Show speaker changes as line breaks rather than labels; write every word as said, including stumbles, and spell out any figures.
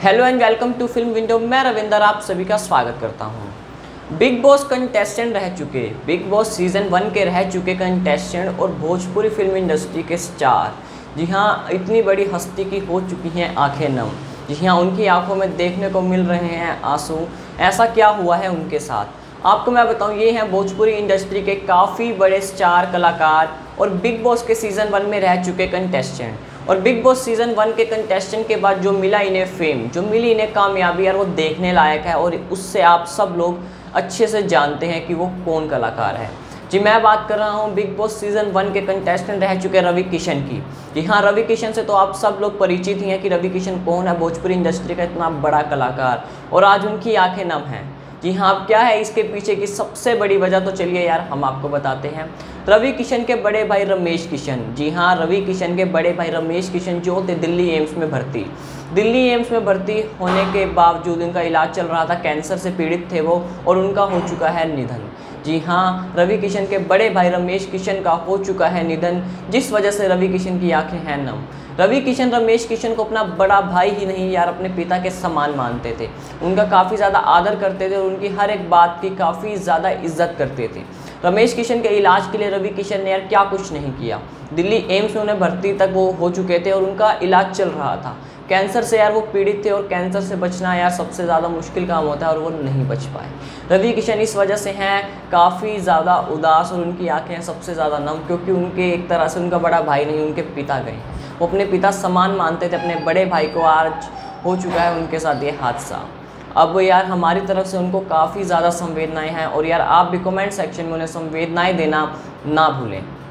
Hello and welcome to film window. मैं रविंदर आप सभी का स्वागत करता हूं। बिग बॉस कंटेस्टेंट रह चुके बिग बॉस सीज़न वन के रह चुके कंटेस्टेंट और भोजपुरी फिल्म इंडस्ट्री के स्टार, जी हाँ, इतनी बड़ी हस्ती की हो चुकी हैं आंखें नम। जी हाँ, उनकी आंखों में देखने को मिल रहे हैं आंसू। ऐसा क्या हुआ है उनके साथ आपको मैं बताऊं। ये हैं भोजपुरी इंडस्ट्री के काफ़ी बड़े स्टार कलाकार और बिग बॉस के सीज़न वन में रह चुके कंटेस्टेंट। और बिग बॉस सीज़न वन के कंटेस्टेंट के बाद जो मिला इन्हें फेम, जो मिली इन्हें कामयाबी यार, वो देखने लायक है। और उससे आप सब लोग अच्छे से जानते हैं कि वो कौन कलाकार है। जी मैं बात कर रहा हूँ बिग बॉस सीज़न वन के कंटेस्टेंट रह चुके रवि किशन की। जी हाँ, रवि किशन से तो आप सब लोग परिचित ही हैं कि रवि किशन कौन है, भोजपुरी इंडस्ट्री का इतना बड़ा कलाकार। और आज उनकी आंखें नम हैं। जी हाँ, अब क्या है इसके पीछे की सबसे बड़ी वजह, तो चलिए यार हम आपको बताते हैं। रवि किशन के बड़े भाई रमेश किशन, जी हाँ, रवि किशन के बड़े भाई रमेश किशन जो थे दिल्ली एम्स में भर्ती दिल्ली एम्स में भर्ती होने के बावजूद उनका इलाज चल रहा था। कैंसर से पीड़ित थे वो और उनका हो चुका है निधन। जी हाँ, रवि किशन के बड़े भाई रमेश किशन का हो चुका है निधन, जिस वजह से रवि किशन की आंखें हैं नम। रवि किशन रमेश किशन को अपना बड़ा भाई ही नहीं यार, अपने पिता के समान मानते थे। उनका काफ़ी ज़्यादा आदर करते थे और उनकी हर एक बात की काफ़ी ज़्यादा इज्जत करते थे। रमेश किशन के इलाज के लिए रवि किशन ने यार क्या कुछ नहीं किया। दिल्ली एम्स में उन्हें भर्ती तक वो हो चुके थे और उनका इलाज चल रहा था। कैंसर से यार वो पीड़ित थे और कैंसर से बचना यार सबसे ज़्यादा मुश्किल काम होता है और वो नहीं बच पाए। रवि किशन इस वजह से हैं काफ़ी ज़्यादा उदास और उनकी आंखें हैं सबसे ज़्यादा नम, क्योंकि उनके एक तरह से उनका बड़ा भाई नहीं, उनके पिता गए। वो अपने पिता समान मानते थे अपने बड़े भाई को। आज हो चुका है उनके साथ ये हादसा। अब यार हमारी तरफ से उनको काफ़ी ज़्यादा संवेदनाएं हैं और यार आप भी कमेंट सेक्शन में उन्हें संवेदनाएं देना ना भूलें।